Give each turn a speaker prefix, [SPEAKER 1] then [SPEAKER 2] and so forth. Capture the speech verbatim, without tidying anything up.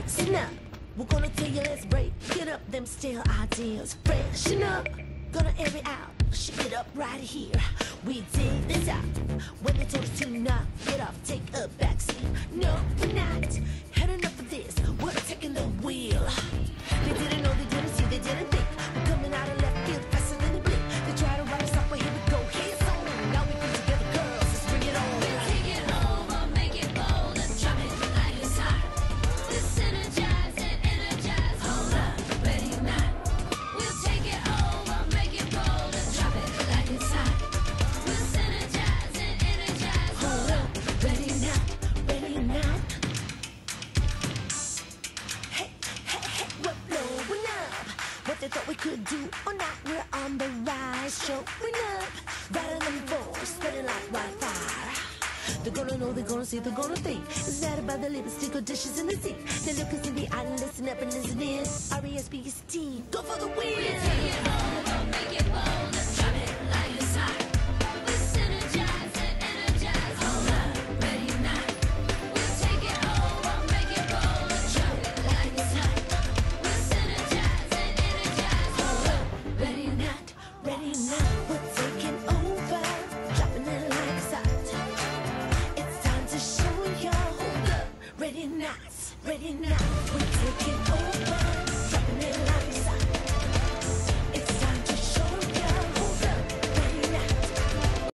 [SPEAKER 1] Listen up, we're gonna tell you let's break. Get up them stale ideas, freshen up. Gonna air it out, shake it up right here. We dig this out. When they told us to not get off, take a backseat. No, we're not had enough of this. We're taking the wheel. They didn't know, they didn't see, they didn't think. We're coming out of left field faster than a blink. They try to write us off, but here we go. Hands on, now we come together, girls. Let's bring it on.
[SPEAKER 2] We'll take it over, make it bold, and drop it like it's hot. We'll synergize and energize. Hold up, ready or not. We'll take it over, make it bold, and drop it like it's hot. We'll synergize and energize.
[SPEAKER 1] Hold up, ready or not, ready or not. Hey, hey, hey, we're blowing up. What they thought we could do or not, we're on the rise, showing up. Right on them fours, spreading like wildfire. They're gonna know, they're gonna see, they're gonna think. It's not about the lipstick or dishes in the sink. They look us in the eye and listen up and listen in. R E S P C T, go for the win.
[SPEAKER 2] We'll take it over, make it bold, and drop it like it's hot. We'll synergize and energize. Hold up, ready or not. We'll take it over, make it bold, and drop it like it's hot. We'll synergize and energize. Hold up,
[SPEAKER 1] Ready or not, ready or not, we're taking over. Dropping it like it's hot. It's time to show ya. Hold up, ready or not, ready or not.